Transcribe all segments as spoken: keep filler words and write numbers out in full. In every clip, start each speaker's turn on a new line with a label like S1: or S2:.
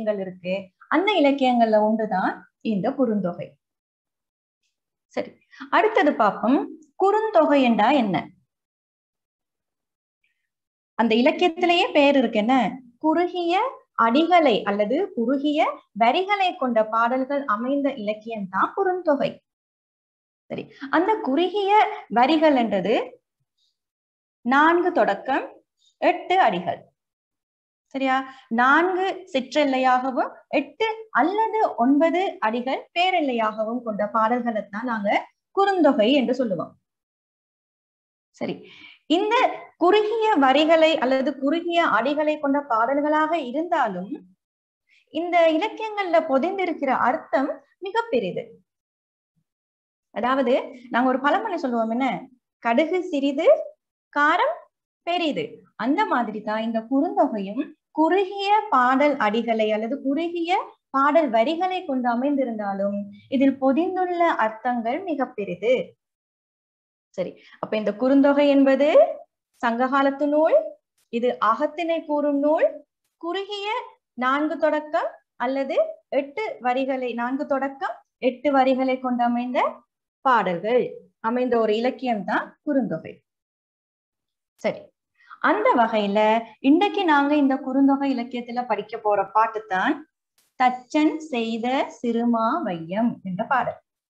S1: இலக்கியங்கள் இருக்கு. அந்த இலக்கியங்கள்ல ஒன்றுதான் இந்த குறுந்தொகை. சரி, அடுத்தது பார்ப்போம். குறுந்தொகை என்றா என்ன? அந்த இலக்கியத்திலேயே பெயர் இருக்கு, என்ன? குறுகிய அடிகளை அல்லது குறுகிய வரிகளை கொண்ட பாடல்கள் அமைந்த இலக்கியம் தான் குறுந்தொகை. சரி, அந்த குறுகிய வரிகள் என்றது நான்கு தொடக்கம் எட்டு அடிகள். சரியா? நான்கு சிற்றெல்லையாகவும் எட்டு அல்லது ஒன்பது அடிகள் பேரெல்லையாகவும் கொண்ட பாடல்களை தான் நாங்க குறுந்தொகை என்று சொல்லுவோம். சரி, இந்த குறுகிய வரிகளை அல்லது குறுகிய அடிகளை கொண்ட பாடல்களாக இருந்தாலும் இந்த இலக்கியங்கள்ல பொதிந்திருக்கிற அர்த்தம் மிக பெரிது. அதாவது நாங்க ஒரு பழமொழி சொல்லுவோம், என்ன? கடுகு சிறிது காரம் பெரிது. அந்த மாதிரி தான் இந்த குறுந்தொகையும் குறுகிய பாடல் அடிகளை அல்லது குறுகிய பாடல் வரிகளை கொண்டு அமைந்திருந்தாலும் இதில் பொதிந்துள்ள அர்த்தங்கள் மிக பெரிது. சரி, அப்ப இந்த குறுந்தொகை என்பது சங்ககாலத்து நூல். இது அகத்தினை கூறும் நூல். குறுகிய நான்கு தொடக்கம் அல்லது எட்டு வரிகளை நான்கு தொடக்கம் எட்டு வரிகளை கொண்டு அமைந்த பாடல்கள் அமைந்த ஒரு இலக்கியம் தான் குறுந்தொகை. சரி, அந்த வகையில இன்னைக்கு நாங்க இந்த குறுந்தொகை இலக்கியத்துல படிக்க போற பாட்டு தான் தச்சன் செய்த சிறுமா வையம் என்ற பாடல்.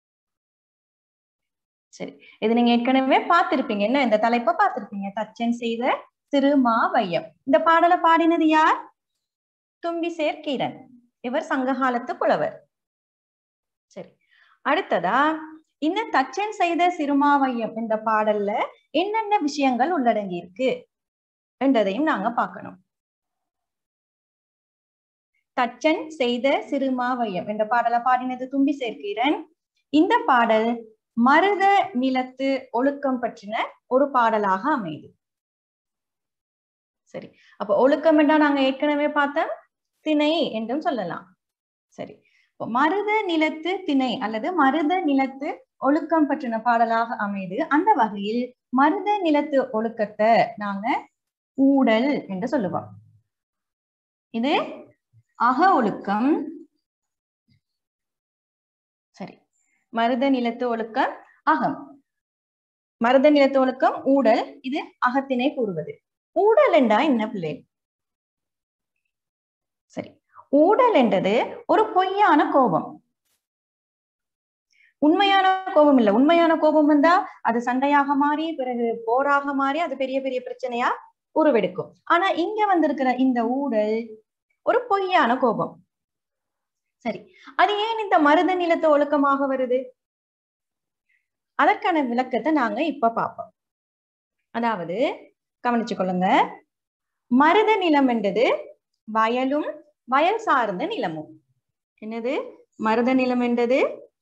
S1: சரி, இது நீங்க ஏற்கனவே பார்த்திருப்பீங்க, என்ன? இந்த தலைப்பை பார்த்திருப்பீங்க, தச்சன் செய்த சிறுமா வையம். இந்த பாடலை பாடினது யார்? தும்பிசேர் கீரன். இவர் சங்ககாலத்து புலவர். சரி, அடுத்ததா இந்த தச்சன் செய்த சிறுமாவையம் இந்த பாடல்ல என்னென்ன விஷயங்கள் உள்ளடங்கி இருக்கு என்றதையும் நாங்க பார்க்கணும். தச்சன் செய்த சிறுமாவையம் என்ற பாடலை பாடினது தும்பிசேர் கீரன். இந்த பாடல் மருத நிலத்து ஒழுக்கம் பற்றின ஒரு பாடலாக அமையுது. சரி, அப்ப ஒழுக்கம் என்றா நாங்க ஏற்கனவே பார்த்தோம், திணை என்றும் சொல்லலாம். சரி, மருத நிலத்து திணை அல்லது மருத நிலத்து ஒழுக்கம் பற்றின பாடலாக அமைது. அந்த வகையில் மருத நிலத்து ஒழுக்கத்தை நாங்க ஊடல் என்று சொல்லுவோம். இது அக ஒழுக்கம். சரி, மருத நிலத்து ஒழுக்கம் அகம். மருத நிலத்து ஒழுக்கம் ஊடல். இது அகத்தினை கூறுவது. ஊடல் என்றா என்ன பிள்ளை? சரி, ஊடல் என்றது ஒரு பொய்யான கோபம். உண்மையான கோபம் இல்ல. உண்மையான கோபம் வந்தா அது சண்டையாக மாறி பிறகு போராக மாறி அது பெரிய பெரிய பிரச்சனையா உருவெடுக்கும். ஆனா இங்க வந்திருக்கிற இந்த ஊடல் ஒரு பொய்யான கோபம். சரி, அது ஏன் இந்த மருத நிலத்து ஒழுக்கமாக வருது? அதற்கான விளக்கத்தை நாங்க இப்ப பார்ப்போம். அதாவது கவனிச்சு கொள்ளுங்க, மருத நிலம் என்றது வயலும் வயல் சார்ந்த நிலமும். என்னது? மருத நிலம் என்றது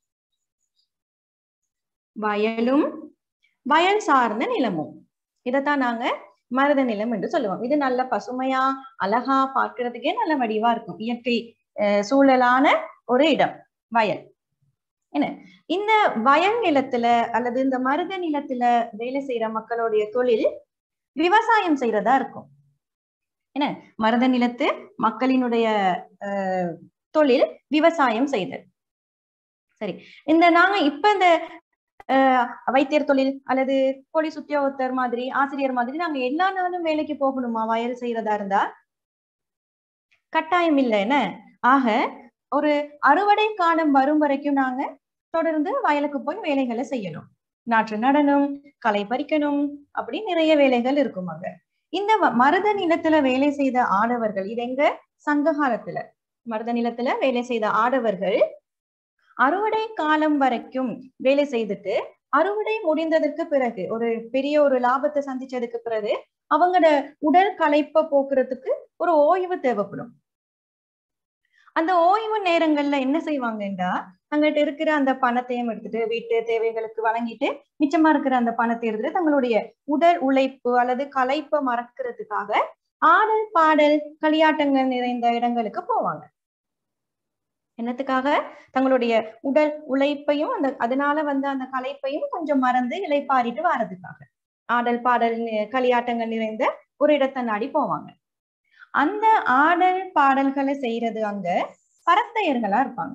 S1: வயலும் வயல் சார்ந்த நிலமும். இதைத்தான் நாங்க மருத நிலம் என்று சொல்லுவோம். இது நல்ல பசுமையா அழகா பார்க்கறதுக்கே நல்ல வடிவா இருக்கும். இயற்கை அஹ் சூழலான ஒரு இடம் வயல். என்ன, இந்த வயல் நிலத்துல அல்லது இந்த மருத நிலத்துல வேலை செய்யற மக்களுடைய தொழில் விவசாயம் செய்யறதா இருக்கும். என்ன, மருத நிலத்து மக்களினுடைய அஹ் தொழில் விவசாயம் செய்தல். சரி, இந்த நாங்க இப்ப இந்த அஹ் வைத்தியர் தொழில் அல்லது போலீஸ் உத்தியோகத்தர் மாதிரி ஆசிரியர் மாதிரி நாங்க எல்லா நாளும் வேலைக்கு போகணுமா வயல் செய்யறதா இருந்தா? கட்டாயம் இல்லை. என்ன, ஆக ஒரு அறுவடை காலம் வரும் வரைக்கும் நாங்க தொடர்ந்து வயலுக்கு போய் வேலைகளை செய்யணும். நாற்று நடணும், களை பறிக்கணும், அப்படி நிறைய வேலைகள் இருக்கும். அங்க இந்த மருத நிலத்துல வேலை செய்த ஆடவர்கள், இது எங்க சங்க காலத்துல மருத நிலத்துல வேலை செய்த ஆடவர்கள் அறுவடை காலம் வரைக்கும் வேலை செய்துட்டு அறுவடை முடிந்ததற்கு பிறகு ஒரு பெரிய ஒரு லாபத்தை சந்திச்சதுக்கு பிறகு அவங்களோட உடல் களைப்ப போக்குறதுக்கு ஒரு ஓய்வு தேவைப்படும். அந்த ஓய்வு நேரங்கள்ல என்ன செய்வாங்கன்னா, அங்கிட்ட இருக்கிற அந்த பணத்தையும் எடுத்துட்டு வீட்டு தேவைகளுக்கு வழங்கிட்டு மிச்சமா இருக்கிற அந்த பணத்தை எடுத்துட்டு தங்களுடைய உடல் உழைப்பு அல்லது களைப்பை மறக்கிறதுக்காக ஆடல் பாடல் களியாட்டங்கள் நிறைந்த இடங்களுக்கு போவாங்க. என்னத்துக்காக? தங்களுடைய உடல் உழைப்பையும் அந்த அதனால வந்து அந்த களைப்பையும் கொஞ்சம் மறந்து இளைப்பாரிட்டு வாரதுக்காக ஆடல் பாடல் களியாட்டங்கள் நிறைந்த ஒரு இடத்தை நாடி போவாங்க. அந்த ஆடல் பாடல்களை செய்யறது அங்க பரத்தையர்களா இருப்பாங்க.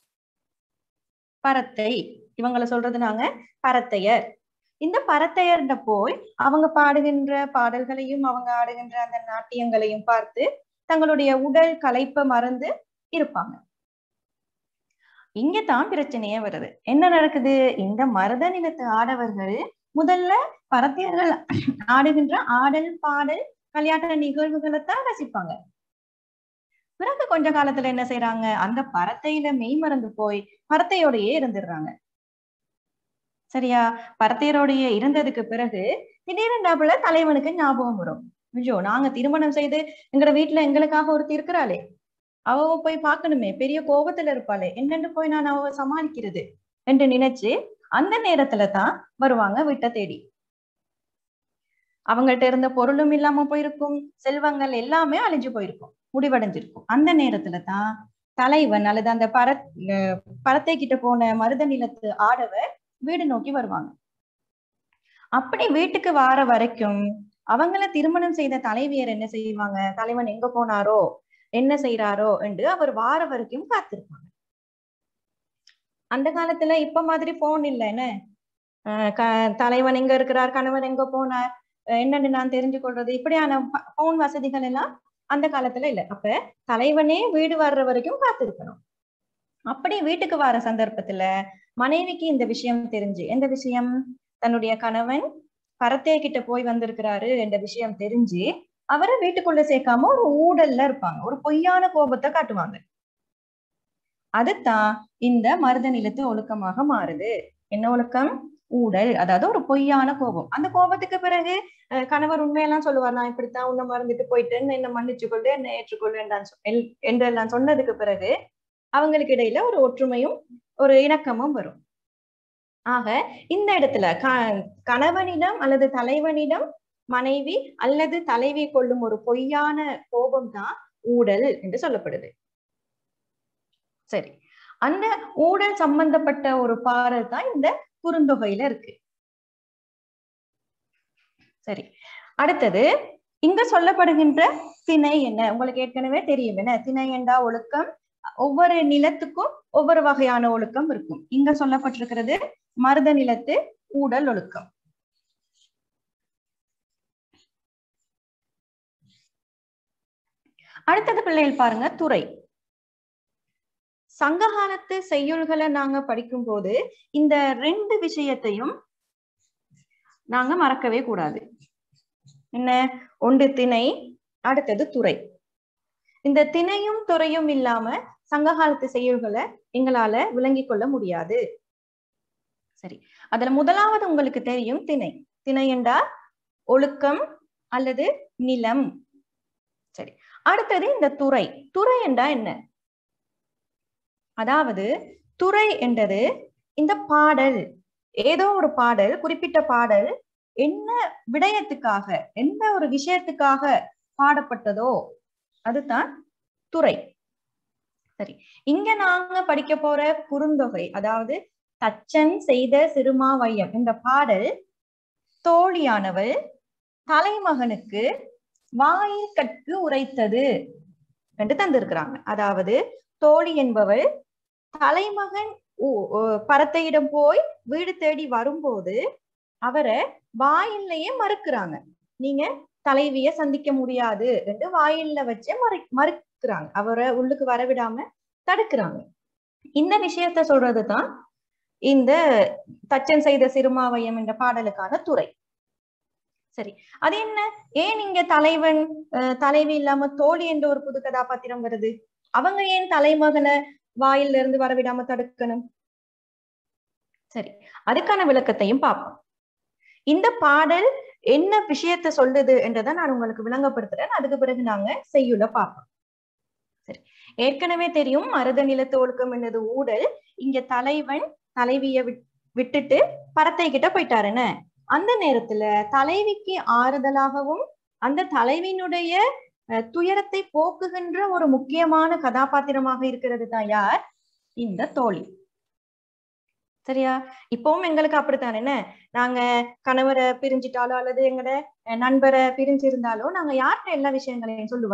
S1: பரத்தை இவங்களை சொல்றது நாங்க பரத்தையர். இந்த பரத்தையர்கிட்ட போய் அவங்க பாடுகின்ற பாடல்களையும் அவங்க ஆடுகின்ற அந்த நாட்டியங்களையும் பார்த்து தங்களுடைய உடல் களைப்பை மறந்து இருப்பாங்க. இங்கதான் பிரச்சனையே வருது. என்ன நடக்குது? இந்த மருத நிலத்து ஆடவர்கள் முதல்ல பரத்தையர்கள் ஆடுகின்ற ஆடல் பாடல் கல்யாண நிகழ்வுகளைத்தான் ரசிப்பாங்க. பிறகு கொஞ்ச காலத்துல என்ன செய்யறாங்க? அந்த பரத்தையில மெய் மறந்து போய் பரத்தையோடையே இருந்துடுறாங்க. சரியா? பரத்தையரோடையே இருந்ததுக்கு பிறகு திடீரென்றாப்புல தலைவனுக்கு ஞாபகம் வரும், ஐயோ நாங்க திருமணம் செய்து எங்கட வீட்டுல எங்களுக்காக ஒருத்தி இருக்கிறாளே, அவ போய் பார்க்கணுமே, பெரிய கோபத்துல இருப்பாளே, என்னென்னு போய் நான் அவ சமாளிக்கிறது என்று நினைச்சு அந்த நேரத்துல தான் வருவாங்க வீட்டை தேடி. அவங்கள்ட்ட இருந்த பொருளும் இல்லாம போயிருக்கும், செல்வங்கள் எல்லாமே அழிஞ்சு போயிருக்கும், முடிவடைஞ்சிருக்கும். அந்த நேரத்துல தான் தலைவன் அல்லது அந்த பர பரத்தை கிட்ட போன மருத நிலத்து ஆடவர் வீடு நோக்கி வருவாங்க. அப்படி வீட்டுக்கு வார வரைக்கும் அவங்கள திருமணம் செய்த தலைவியர் என்ன செய்வாங்க? தலைவன் எங்க போனாரோ என்ன செய்யறாரோ என்று அவர் வார வரைக்கும் காத்திருப்பாங்க. அந்த காலத்துல இப்ப மாதிரி போன் இல்ல, என்ன அஹ் தலைவன் எங்க இருக்கிறார், கணவன் எங்க போனார் என்னன்னு நான் தெரிஞ்சு கொள்றது, இப்படியான போன் வசதிகள் எல்லாம் அந்த காலத்துல இல்ல. அப்ப தலைவனே வீடு வர்ற வரைக்கும் காத்திருக்கணும். அப்படி வீட்டுக்கு வர சந்தர்ப்பத்துல மனைவிக்கு இந்த விஷயம் தெரிஞ்சு, எந்த விஷயம்? தன்னுடைய கணவன் பரத்தைய கிட்ட போய் வந்திருக்கிறாரு என்ற விஷயம் தெரிஞ்சு அவரை வீட்டுக்குள்ள சேர்க்காம ஒரு ஊடல்ல இருப்பாங்க, ஒரு பொய்யான கோபத்தை காட்டுவாங்க. அதுதான் இந்த மருத நிலத்து ஒழுக்கமாக மாறுது. என்ன ஒழுக்கம்? ஊடல், அதாவது ஒரு பொய்யான கோபம். அந்த கோபத்துக்கு பிறகு கணவர் உண்மையெல்லாம் சொல்லுவார், நான் இப்படித்தான் உன்னை மறந்துட்டு போயிட்டேன்னு, என்ன மன்னிச்சு கொண்டு என்ன ஏற்றுக்கொள்ளு என்றெல்லாம் சொன்னதுக்கு பிறகு அவங்களுக்கு இடையில ஒரு ஒற்றுமையும் ஒரு இணக்கமும் வரும். ஆக இந்த இடத்துல க கணவனிடம் அல்லது தலைவனிடம் மனைவி அல்லது தலைவி கொள்ளும் ஒரு பொய்யான கோபம் தான் ஊடல் என்று சொல்லப்படுது. சரி, அந்த ஊடல் சம்பந்தப்பட்ட ஒரு பாடல் தான் இந்த குறுந்தொகையில இருக்கு. சரி, அடுத்தது இங்க சொல்லப்படுகின்ற திணை என்ன? உங்களுக்கு ஏற்கனவே தெரியும், என்ன திணை என்றா ஒழுக்கம். ஒவ்வொரு நிலத்துக்கும் ஒவ்வொரு வகையான ஒழுக்கம் இருக்கும். இங்க சொல்லப்பட்டிருக்கிறது மருத நிலத்து ஊடல் ஒழுக்கம். அடுத்தது பிள்ளைகள் பாருங்க, துறை. சங்ககாலத்து செய்யுள்களை நாங்க படிக்கும் போது இந்த ரெண்டு விஷயத்தையும் நாங்க மறக்கவே கூடாது. என்ன? ஒன்று திணை, அடுத்தது துறை. இந்த திணையும் துறையும் இல்லாம சங்ககாலத்து செய்யுள்களை எங்களால விளங்கி கொள்ள முடியாது. சரி, அதுல முதலாவது உங்களுக்கு தெரியும் திணை. திணை என்றால் ஒழுக்கம் அல்லது நிலம். சரி, அடுத்தது இந்த துறை. துறை என்றா என்ன? அதாவது துறை என்றது இந்த பாடல், ஏதோ ஒரு பாடல், குறிப்பிட்ட பாடல் என்ன விடயத்துக்காக, எந்த ஒரு விஷயத்துக்காக பாடப்பட்டதோ அதுதான் துறை. சரி, இங்க நாங்க படிக்க போற குறுந்தொகை, அதாவது தச்சன் செய்த சிறுமாவையம், இந்த பாடல் தோழியானவள் தலைமகனுக்கு வாயில் கற்கு உரைத்தது என்று தந்திருக்கிறாங்க. அதாவது தோழி என்பவள் தலைமகன் பரத்தையிடம் போய் வீடு தேடி வரும்போது அவரை வாயில்லையே மறுக்கிறாங்க. நீங்க தலைவிய சந்திக்க முடியாது என்று வாயில்ல வச்சு மறு மறுக்கிறாங்க அவரை உள்ளுக்கு வரவிடாம தடுக்கிறாங்க. இந்த விஷயத்த சொல்றதுதான் இந்த தச்சன் செய்த சிறுமாவையம் என்ற பாடலுக்கான துறை. சரி, அது என்ன? ஏன் இங்க தலைவன் தலைவி இல்லாம தோழி என்ற ஒரு புது கதாபாத்திரம் வருது? அவங்க ஏன் தலைமகனை வாயில இருந்து வரவிடாம தடுக்கணும்? சரி, அதுக்கான விளக்கத்தையும் பார்ப்போம். இந்த பாடல் என்ன விஷயத்த சொல்லுது என்றதை நான் உங்களுக்கு விளங்கப்படுத்துறேன். அதுக்கு பிறகு நாங்க செய்யுள பார்ப்போம். சரி, ஏற்கனவே தெரியும் மருத நிலத்து ஒழுக்கம் என்னது ஊடல். இங்க தலைவன் தலைவிய விட்டுட்டு பரத்தை கிட்ட போயிட்டாருன்னு, அந்த நேரத்துல தலைவிக்கு ஆறுதலாகவும் அந்த தலைவியினுடைய துயரத்தை போக்குகின்ற ஒரு முக்கியமான கதாபாத்திரமாக இருக்கிறது தான் யார்? இந்த தோழி. சரியா? இப்பவும் எங்களுக்கு அப்படித்தான். என்ன, நாங்க கணவரை பிரிஞ்சிட்டாலோ அல்லது எங்கட நண்பரை பிரிஞ்சிருந்தாலோ நாங்க யார்கிட்ட எல்லா விஷயங்களையும் சொல்லுவோம்?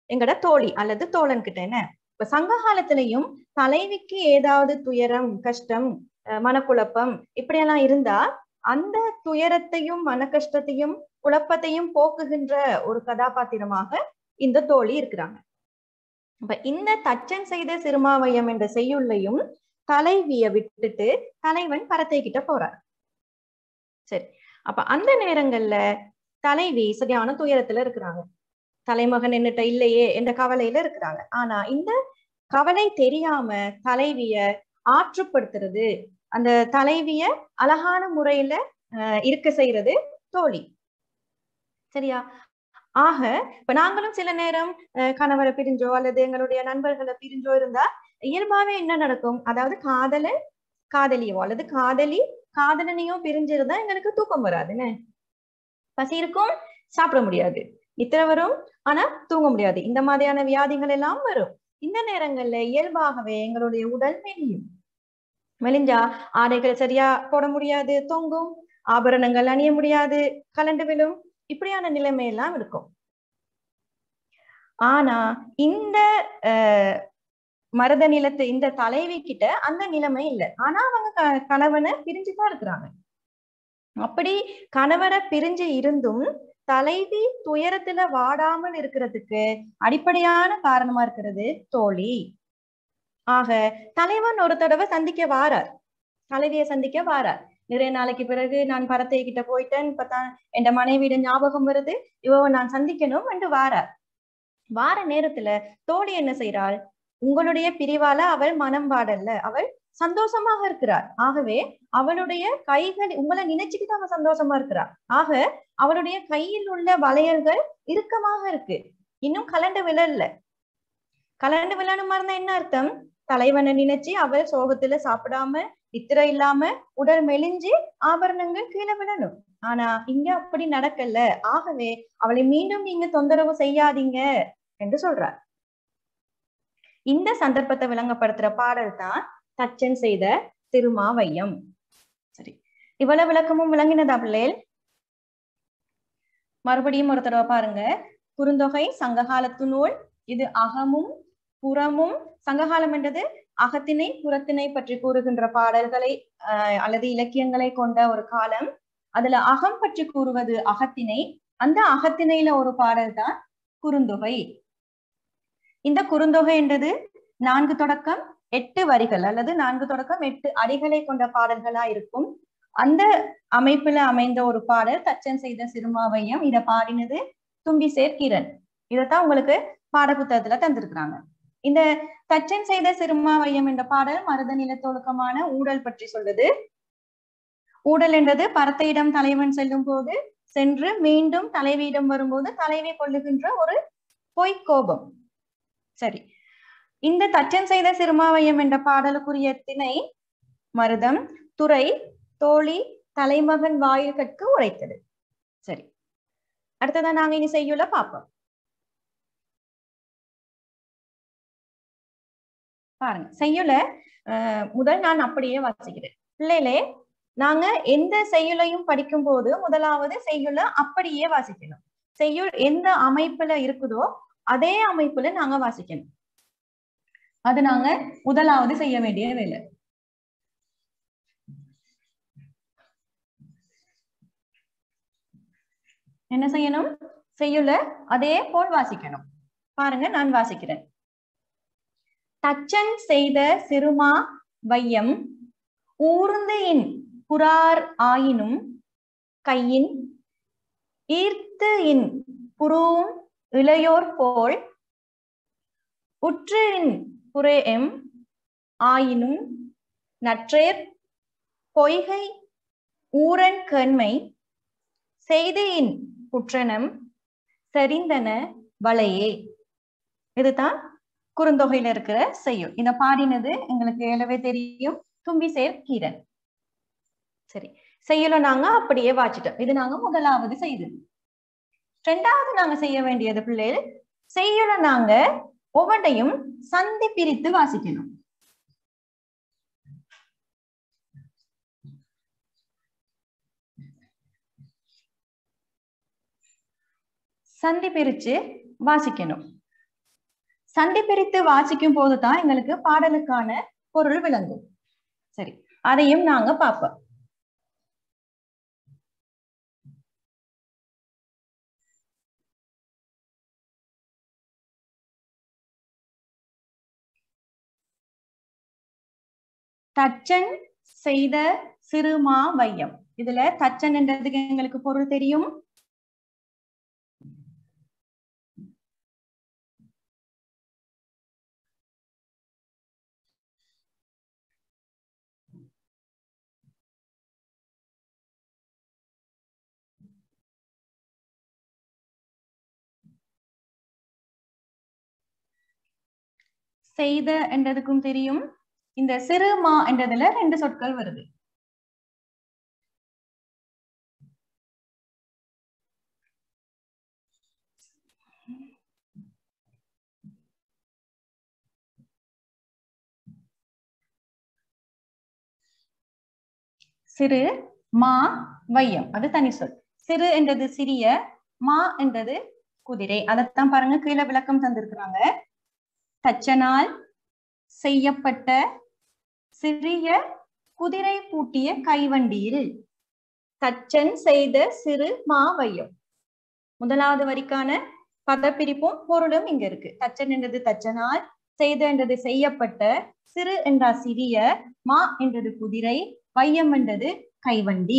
S1: எங்கட தோழி அல்லது தோழன் கிட்ட. என்ன இப்ப சங்க காலத்திலையும் தலைவிக்கு ஏதாவது துயரம், கஷ்டம், மனக்குழப்பம் இப்படியெல்லாம் இருந்தா அந்த துயரத்தையும் மன கஷ்டத்தையும் குழப்பத்தையும் போக்குகின்ற ஒரு கதாபாத்திரமாக இந்த தோழி இருக்கிறாங்க. இப்ப இந்த தச்சன் செய்த சிறுமாவையம் என்ற செய்யுள்ளையும் தலைவிய விட்டுட்டு தலைவன் பரத்தை கிட்ட போறார். சரி, அப்ப அந்த நேரங்கள்ல தலைவி சரியான துயரத்துல இருக்கிறாங்க. தலைமகன் என்னட்ட இல்லையே என்ற கவலையில இருக்கிறாங்க. ஆனா இந்த கவலை தெரியாம தலைவிய ஆற்றுப்படுத்துறது, அந்த தலைவிய அழகான முறையில அஹ் இருக்க செய்யறது தோழி. சரியா? ஆக இப்ப நாங்களும் சில நேரம் அஹ் கணவரை பிரிஞ்சோ அல்லது எங்களுடைய நண்பர்களை பிரிஞ்சோ இருந்தா இயல்பாவே என்ன நடக்கும்? அதாவது காதலன் காதலியோ அல்லது காதலி காதலனையோ பிரிஞ்சிருந்தா எங்களுக்கு தூக்கம் வராதுன்னு. பசி இருக்கும், சாப்பிட முடியாது, நித்திர வரும், ஆனா தூங்க முடியாது. இந்த மாதிரியான வியாதிகள் எல்லாம் வரும். இந்த நேரங்கள்ல இயல்பாகவே எங்களுடைய உடல் மெலியும். மெலிஞ்சா ஆடைகள் சரியா போட முடியாது, தொங்கும், ஆபரணங்கள் அணிய முடியாது, கலண்டு விழும், இப்படியான நிலைமை எல்லாம் இருக்கும். ஆனா இந்த அஹ் மருத நிலத்து இந்த தலைவி கிட்ட அந்த நிலைமை இல்லை. ஆனா அவங்க க கணவனை பிரிஞ்சுதான் இருக்கிறாங்க. அப்படி கணவரை பிரிஞ்சு இருந்தும் தலைவி துயரத்துல வாடாமல் இருக்கிறதுக்கு அடிப்படையான காரணமா இருக்கிறது தோழி. ஆக தலைவன் ஒரு தடவை சந்திக்க வாரார், தலைவியை சந்திக்க வாரார். நிறைய நாளைக்கு பிறகு நான் பரத்தை கிட்ட போயிட்டேன், இப்பதான் என் மனைவியிட ஞாபகம் வருது, இவ நான் சந்திக்கணும் என்று வாரார். வார நேரத்துல தோழி என்ன செய்யறாள்? உங்களுடைய பிரிவால அவள் மனம் வாடல்ல, அவள் சந்தோஷமாக இருக்கிறார். ஆகவே அவளுடைய கைகள் உங்களை நினைச்சுக்கிட்டு அவன் சந்தோஷமா இருக்கிறார். ஆக அவளுடைய கையில் உள்ள வளையல்கள் இறுக்கமாக இருக்கு, இன்னும் கலண்டு விழல. கலண்டு விழணும் இருந்தா என்ன அர்த்தம்? தலைவனை நினைச்சு அவள் சோகத்துல சாப்பிடாம நித்திரை இல்லாம உடல் மெலிஞ்சு ஆபரணங்கள் கீழே விழணும். ஆனா இங்க அப்படி நடக்கல. ஆகவே அவளை மீண்டும் நீங்க தொந்தரவு செய்யாதீங்க என்று சொல்றார். இந்த சந்தர்ப்பத்தை விளங்கப்படுத்துற பாடல் தான் தச்சன் செய்த திருமாவையம். சரி, இவ்வளவு விளக்கமும் விளங்கினதா பிள்ளைகள்? மறுபடியும் ஒரு தடவை பாருங்க. குறுந்தொகை சங்ககாலத்து நூல். இது அகமும் புறமும், சங்ககாலம் என்றது அகத்தினை புறத்தினை பற்றி கூறுகின்ற பாடல்களை அஹ் அல்லது இலக்கியங்களை கொண்ட ஒரு காலம். அதுல அகம் பற்றி கூறுவது அகத்திணை. அந்த அகத்திணையில ஒரு பாடல் தான் குறுந்தொகை. இந்த குறுந்தொகை என்றது நான்கு தொடக்கம் எட்டு வரிகள் அல்லது நான்கு தொடக்கம் எட்டு அடிகளை கொண்ட பாடல்களா இருக்கும். அந்த அமைப்புல அமைந்த ஒரு பாடல் தச்சன் செய்த சிறுமாவையம். இதை பாடினது தும்பிசேர் கிரண். இதைத்தான் உங்களுக்கு பாட புத்தகத்துல தந்திருக்கிறாங்க. இந்த தச்சன் செய்த சிறுமாவையம் என்ற பாடல் மருத நிலத்தொழுக்கமான ஊடல் பற்றி சொல்லுது. ஊடல் என்றது பரத்தையிடம் தலைவன் செல்லும் போது சென்று மீண்டும் தலைவியிடம் வரும்போது தலைவி கொள்ளுகின்ற ஒரு பொய்க்கோபம். சரி, இந்த தச்சன் செய்த சிறுமாவையம் என்ற பாடலுக்குரிய திணை மருதம், துறை, தோழி, தலைமகன் வாயில் கற்கு உரைத்தது. சரி, அடுத்ததான் நாங்க இனி செய்யுள்ள பார்ப்போம். பாருங்க, செய்யுள அஹ் முதல் நான் அப்படியே வாசிக்கிறேன். பிள்ளைகளே, நாங்க எந்த செய்யுளையும் படிக்கும் போது முதலாவது செய்யுள அப்படியே வாசிக்கணும். செய்யுள் எந்த அமைப்புல இருக்குதோ அதே அமைப்புல நாங்க வாசிக்கணும். அது நாங்க முதலாவது செய்ய வேண்டிய வேலை. என்ன செய்யணும்? செய்யுள அதே போல் வாசிக்கணும். பாருங்க, நான் வாசிக்கிறேன். தச்சன் செய்த சிறுமா வையம் ஊர்ந்து இன் புறார் ஆயினும் கையின் ஈர்த்து இன் புறூம் இளையோர் போல் உற்றின் புறேம் ஆயினும் நற்றேர் பொய்கை ஊரன் கண்மை செய்தியின் குற்றனம் சரிந்தன வளையே. இதுதான் குறுந்தொகையில இருக்கிற செய்யுள். இத பாடினது எங்களுக்கு ஏலவே தெரியும், தும்பிசேர் கிரண். சரி, செய்யுள நாங்க அப்படியே வாசிட்டோம். இது நாங்க முதலாவது செய்தது. ரெண்டாவது நாங்க செய்ய வேண்டியது பிள்ளைகள், செய்யுள நாங்க ஒவ்வொன்றையும் சந்தி பிரித்து வாசிக்கணும். சந்தி பிரிச்சு வாசிக்கணும். சந்தி பிரித்து வாசிக்கும் போதுதான் எங்களுக்கு பாடலுக்கான பொருள் விளங்கும். சரி, அதையும் நாங்க பார்ப்போம். தச்சன் செய்த சிறுமா வையம். இதுல தச்சன் என்றதுக்கு எங்களுக்கு பொருள் தெரியும். செய்த என்றதுக்கும் தெரியும். இந்த சிறுமா என்றதுல ரெண்டு சொற்கள் வருது. சிறு மா வையம் அது தனி சொல். சிறு என்றது சிறிய, மா என்றது குதிரை. அதைத்தான் பாருங்க கீழே விளக்கம் தந்திருக்கிறாங்க. தச்சனால் செய்யப்பட்ட சிறிய குதிரை பூட்டிய கைவண்டியில். தச்சன் செய்த சிறு மா வையம். முதலாவது வரிக்கான பதப்பிரிப்பும் பொருளும் இங்க இருக்கு. தச்சன் என்றது தச்சனால், செய்த என்றது செய்யப்பட்ட, சிறு என்றா சிறிய, மா என்றது குதிரை, வையம் என்றது கைவண்டி.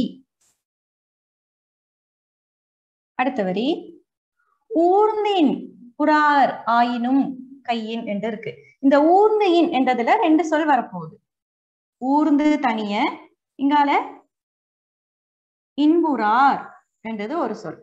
S1: அடுத்த வரி ஊர்ந்தின் புறார் ஆயினும் கையின் என்று இருக்கு. இந்த ஊர்ந்தியின் என்றதுல ரெண்டு சொல் வரப்போகுது. ஊர்ந்து தனிய, இங்கால இன்புறார் என்றது ஒரு சொல்.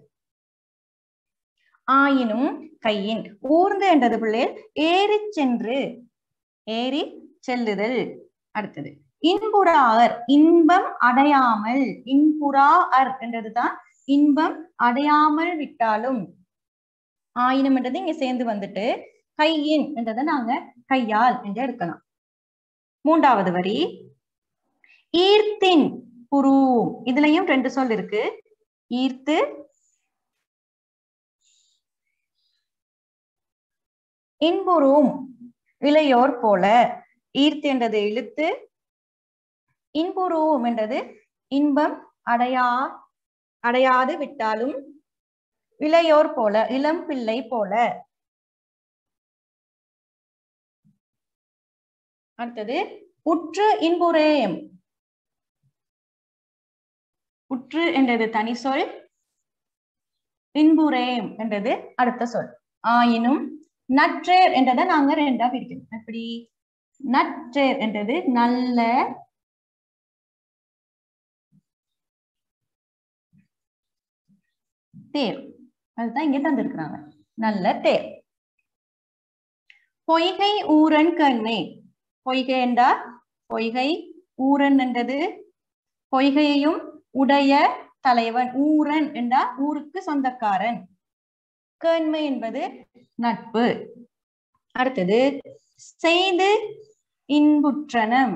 S1: ஆயினும் கையின். ஊர்ந்து என்றது பிள்ளை ஏறி சென்று, ஏறி செல்லுதல். அடுத்தது இன்புறார் இன்பம் அடையாமல். இன்புறார் என்றதுதான் இன்பம் அடையாமல் விட்டாலும். ஆயினும் என்றது இங்க சேர்ந்து வந்துட்டு கையின் என்றதை நாங்க கையால் என்று எடுக்கலாம். மூன்றாவது வரி ஈர்த்தின் புரு. இதுலயும் ரெண்டு சொல் இருக்கு. ஈர்த்து, இன்புறும் இளையோர் போல. ஈர்த்து என்றது இழுத்து, இன்புறும் என்றது இன்பம் அடையா அடையாது விட்டாலும், இளையோர் போல இளம் பிள்ளை போல. அடுத்தது உற்று இன்புறேம். உற்று என்றது தனி சொல், இன்புறேம் என்றது அடுத்த சொல். ஆயினும் நற்றேர் என்றதை நாங்க ரெண்டா பிரிக்கணும். எப்படி? நற்றேர் என்றது நல்ல தேர். அதுதான் இங்க தந்திருக்கிறாங்க, நல்ல தேர். பொய்கை ஊரன் கண்ணே. பொய்கை என்றா பொய்கை, ஊரன் என்றது பொய்கையையும் உடைய தலைவன். ஊரன் என்றா ஊருக்கு சொந்தக்காரன். கேண்மை என்பது நட்பு. அடுத்தது செய்து இன்புற்றனம்.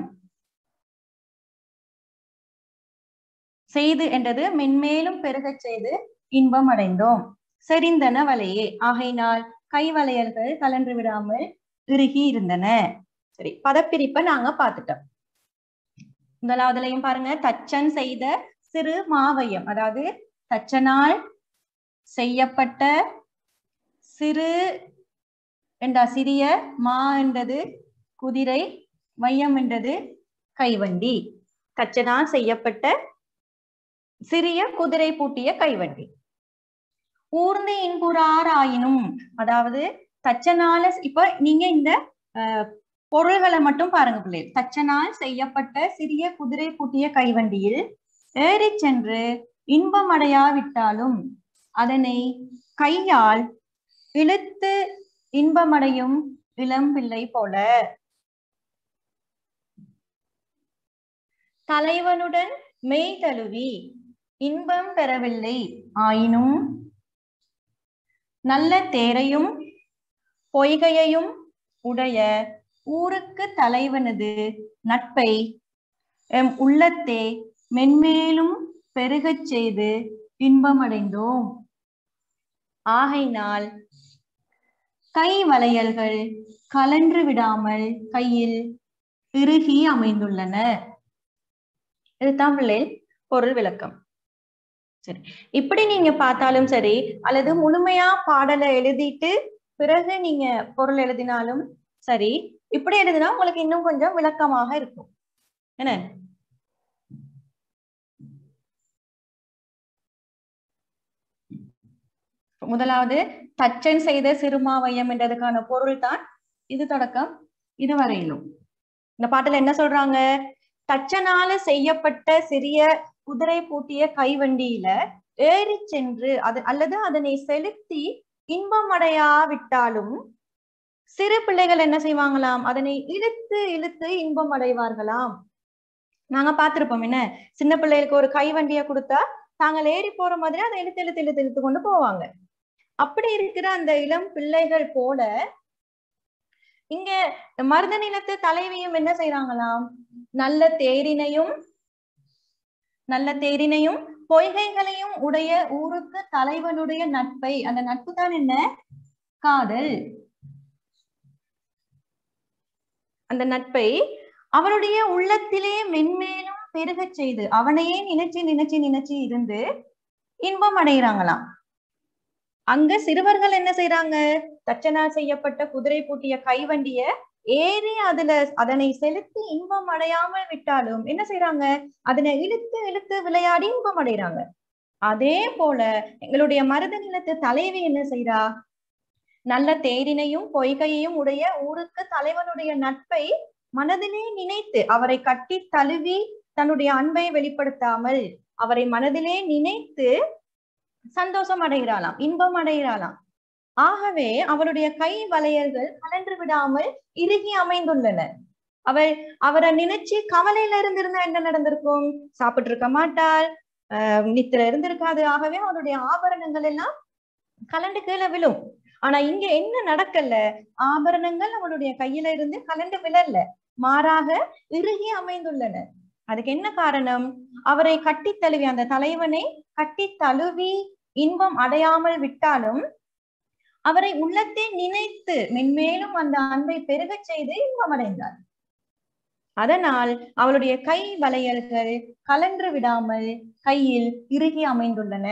S1: செய்து என்றது மென்மேலும் பெருகச் செய்து இன்பம் அடைந்தோம். செறிந்தன வலையே. ஆகையினால் கை வளையல்கள் கலன்று விடாமல் இறுகி இருந்தன. சரி, பதப்பிரிப்பை நாங்க பார்த்துட்டோம். முதலாவதுலையும் பாருங்க, தச்சன் செய்த சிறு மாவையம், அதாவது தச்சனால் செய்யப்பட்ட, சிறு என்றா சிறிய, மா என்றது குதிரை, வையம் என்றது கைவண்டி. தச்சனால் செய்யப்பட்ட சிறிய குதிரை பூட்டிய கைவண்டி. ஊர்ந்து இன்புறார் ஆயினும், அதாவது தச்சனால, இப்ப நீங்க இந்த அஹ் பொருள்களை மட்டும் பாருங்க பிள்ளை. தச்சனால் செய்யப்பட்ட சிறிய குதிரை பூட்டிய கைவண்டியில் ஏறி சென்று இன்பம் அடையாவிட்டாலும் அதனை கையால் இழுத்து இன்பமடையும் இளம் பிள்ளை போல. தலைவனுடன் மெய் தழுவி இன்பம் பெறவில்லை ஆயினும் நல்ல தேரையும் பொய்கையையும் உடைய ஊருக்கு தலைவனது நட்பை எம் உள்ளத்தே மென்மேலும் பெருகச் செய்து இன்பமடைந்தோம். ஆகையினால் கை வளையல்கள் கலன்று விடாமல் கையில் இறுகி அமைந்துள்ளன. இதுதான் பிள்ளை பொருள் விளக்கம். சரி, இப்படி நீங்க பார்த்தாலும் சரி, அல்லது முழுமையா பாடலை எழுதிட்டு பிறகு நீங்க பொருள் எழுதினாலும் சரி, இப்படி எழுதினா உங்களுக்கு இன்னும் கொஞ்சம் விளக்கமாக இருக்கும். என்ன? முதலாவது தச்சன் செய்த சிறுமாவையம் என்றதுக்கான பொருள் தான் இது தொடக்கம் இது வரையிலும். இந்த பாட்டுல என்ன சொல்றாங்க? தச்சனால செய்யப்பட்ட சிறிய குதிரை பூட்டிய கைவண்டியில ஏறி சென்று அது அல்லது அதனை செலுத்தி இன்பம் அடையா விட்டாலும் சிறு பிள்ளைகள் என்ன செய்வாங்களாம்? அதனை இழுத்து இழுத்து இன்பம் அடைவார்களாம். நாங்க பார்த்திருப்போம். என்ன, சின்ன பிள்ளைகளுக்கு ஒரு கைவண்டியை கொடுத்தா தாங்கள் ஏறி போற மாதிரி அதை இழுத்து இழுத்து இழுத்து இழுத்து கொண்டு போவாங்க. அப்படி இருக்கிற அந்த இளம் பிள்ளைகள் போல இங்க மருத நிலத்து தலைவியும் என்ன செய்யறாங்களாம்? நல்ல தேரினையும் நல்ல தேரினையும் பொய்கைகளையும் உடைய ஊருக்கு தலைவனுடைய நட்பை, அந்த நட்பு தான் என்ன? காதல். அந்த நட்பை அவனுடைய உள்ளத்திலே மென்மேலும் பெருக செய்து அவனையே நினைச்சு நினைச்சு நினைச்சு இருந்து இன்பம் அடைகிறாங்களாம். அங்க சிறுவர்கள் என்ன செய்யறாங்க? தச்சனால் செய்யப்பட்ட குதிரை பூட்டிய கைவண்டிய ஏறி அதுல அதனை செலுத்தி இன்பம் அடையாமல் விட்டாலும் என்ன செய்யறாங்க? அதனை இழுத்து இழுத்து விளையாடி இன்பம் அடைகிறாங்க. அதே போல எங்களுடைய மருத நிலத்து தலைவி என்ன செய்யறா? நல்ல தேரினையும் பொய்கையையும் உடைய ஊருக்கு தலைவனுடைய நட்பை மனதிலே நினைத்து அவரை கட்டி தழுவி தன்னுடைய அன்பை வெளிப்படுத்தாமல் அவரை மனதிலே நினைத்து சந்தோஷம் அடைகிறாளாம், இன்பம் அடைகிறாளாம். ஆகவே அவருடைய கை வளையல்கள் கலன்று விடாமல் இறுகி அமைந்துள்ளன. அவள் அவரை நினைச்சு கவலையில இருந்திருந்தா என்ன நடந்திருக்கும்? சாப்பிட்டு இருக்க மாட்டாள், ஆஹ் நித்திர இருந்திருக்காது. ஆகவே அவருடைய ஆபரணங்கள் எல்லாம் கலண்டு கீழே விழும். ஆனா இங்க என்ன நடக்கல? ஆபரணங்கள் அவளுடைய கையில இருந்து கலண்டு விழல, மாறாக இறுகி அமைந்துள்ளன. அதுக்கு என்ன காரணம்? அவரை கட்டி தழுவி, அந்த தலைவனை கட்டி தழுவி இன்பம் அடையாமல் விட்டாலும் அவரை உள்ளத்தை நினைத்து மென்மேலும் அந்த அன்பை பெருக செய்து இன்பம் அடைந்தார். அதனால் அவளுடைய கை வளையல்கள் கலன்று விடாமல் கையில் இறுகி அமைந்துள்ளன.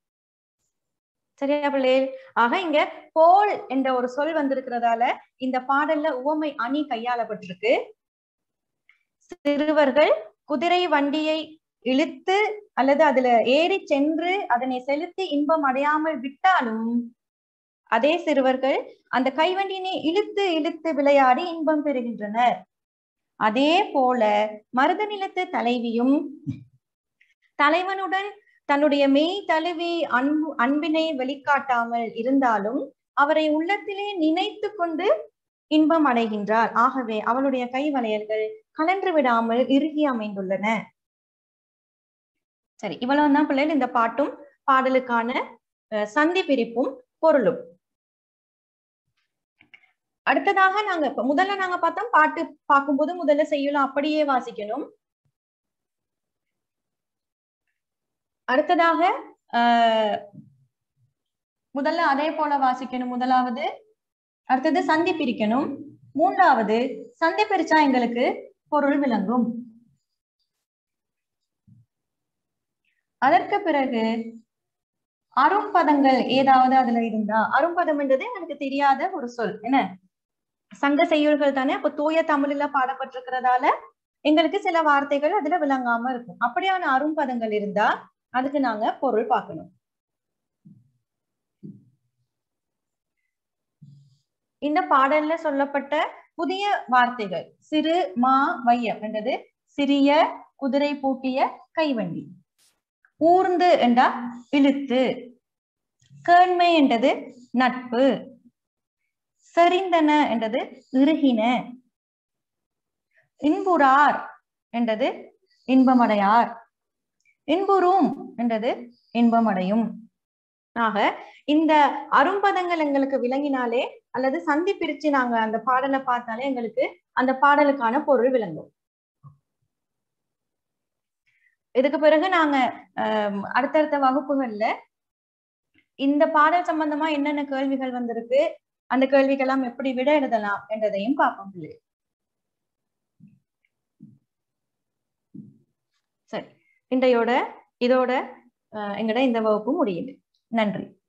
S1: சரியா பிள்ளை? ஆக இங்க போல் என்ற ஒரு சொல் வந்திருக்கிறதால இந்த பாடல்ல உவமை அணி கையாளப்பட்டிருக்கு. சிறுவர்கள் குதிரை வண்டியை இழுத்து அல்லது அதுல ஏறி சென்று அதனை செலுத்தி இன்பம் அடையாமல் விட்டாலும் அதே சிறுவர்கள் அந்த கைவண்டியினை இழுத்து இழுத்து விளையாடி இன்பம் பெறுகின்றனர். அதே போல மருத நிலத்து தலைவியும் தலைவனுடன் தன்னுடைய மெய் தழுவி அன்பு அன்பினை வெளிக்காட்டாமல் இருந்தாலும் அவரை உள்ளத்திலே நினைத்து கொண்டு இன்பம் அடைகின்றார். ஆகவே அவளுடைய கை வளையல்கள் கலன்று விடாமல் இறுகி அமைந்துள்ளன. சரி, இவ்வளவுதான் பிள்ளைகள் இந்த பாட்டும் பாடலுக்கான சந்தி பிரிப்பும் பொருளும். அடுத்ததாக நாங்க முதல்ல நாங்க பார்த்தோம், பாட்டு பார்க்கும்போது முதல்ல செய்யுள் அப்படியே வாசிக்கணும். அடுத்ததாக ஆஹ் முதல்ல அதே போல வாசிக்கணும் முதலாவது. அடுத்தது சந்தி பிரிக்கணும். மூன்றாவது சந்தி பிரிச்சா எங்களுக்கு பொருள் விளங்கும். அதற்கு பிறகு அரும்பதங்கள் ஏதாவது அதுல இருந்தா, அரும்பதம் என்றது எனக்கு தெரியாத ஒரு சொல். என்ன, சங்க செய்யுள்கள் தானே, அப்ப தூய தமிழ்ல பாடப்பட்டிருக்கிறதால எங்களுக்கு சில வார்த்தைகள் அதுல விளங்காம இருக்கும். அப்படியான அரும்பதங்கள் இருந்தா அதுக்கு நாங்க பொருள் பார்க்கணும். இந்த பாடல்ல சொல்லப்பட்ட புதிய வார்த்தைகள் சிறு மா வையம் என்றது சிறிய குதிரை பூட்டிய கைவண்டி, ஊர்ந்து என்றா இழுத்து, கேண்மை என்றது நட்பு, செறிந்தன என்றது இறுகின, இன்புறார் என்றது இன்பமடையார், இன்புறும் என்றது இன்பமடையும். ஆக இந்த அரும்பதங்கள் எங்களுக்கு விளங்கினாலே அல்லது சந்தி பிரிச்சு நாங்க அந்த பாடலை பார்த்தாலே எங்களுக்கு அந்த பாடலுக்கான பொருள் விளங்கும். இதுக்கு பிறகு நாங்க அஹ் அடுத்தடுத்த வகுப்புகள்ல இந்த பாடல் சம்பந்தமா என்னென்ன கேள்விகள் வந்திருக்கு, அந்த கேள்விக்கெல்லாம் எப்படி விட எழுதலாம் என்றதையும் பார்ப்போம் பிள்ளை. சரி, இன்றையோட இதோட எங்கட இந்த வகுப்பு முடியுது. நன்றி.